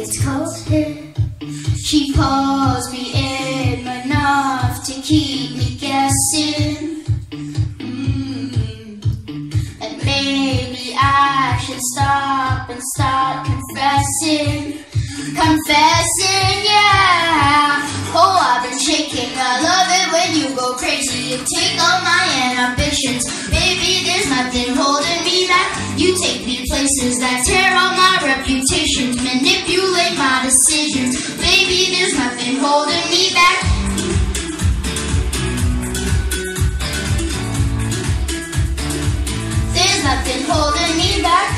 it's cold here. She pulls me in enough to keep me guessing. And maybe I should stop and start confessing. Confessing, yeah. Oh, I've been shaking. I love it when you go crazy. You take all my ambitions. Baby, there's nothing holding me back. You take me places that tear all my reputations, manipulate my decisions. Baby, there's nothing holding me back. There's nothing holding me back.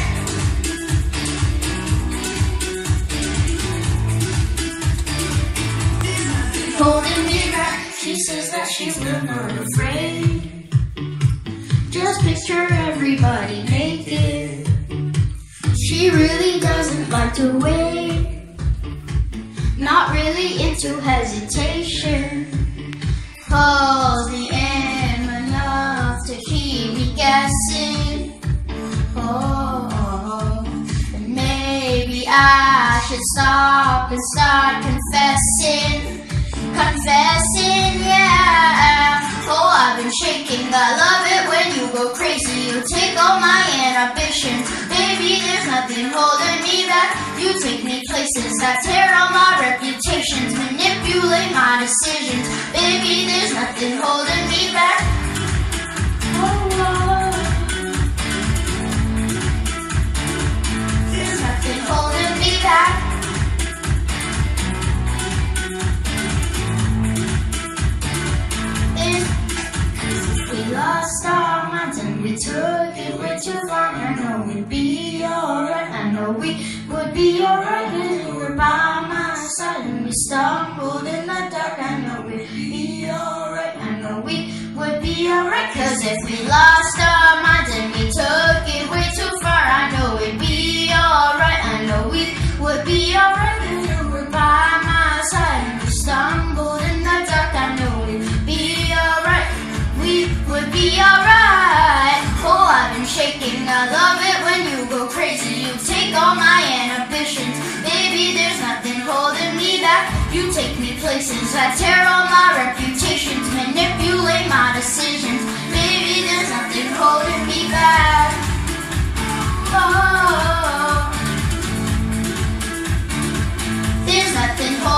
Holding me back. She says that she's not afraid. Just picture everybody naked. She really doesn't like to wait. Not really into hesitation. Pulls me in enough to keep me guessing. Oh, and maybe I should stop and start confessing. Confessing, yeah. Oh, I've been shaking. I love it when you go crazy. You take all my inhibitions. Baby, there's nothing holding me back. You take me places that tear all my reputations, manipulate my decisions. Baby, there's nothing holding me back. Oh, there's nothing holding me back. We lost our minds and we took it way too far. I know we'd be alright. I know we would be alright when you were by my side and we stumbled in the dark. I know we'd be alright. I know we would be alright. Cause if we lost our minds and we took it way too far, I know we'd be alright. I know we would be alright when you were by my side and we stumbled in the dark. I know we'd be alright. We would be alright. Oh, I've been shaking. I love it when you go crazy. You take all my inhibitions. Baby, there's nothing holding me back. You take me places that tear all my reputations, manipulate my decisions. Baby, there's nothing holding me back. Oh, there's nothing holding me back.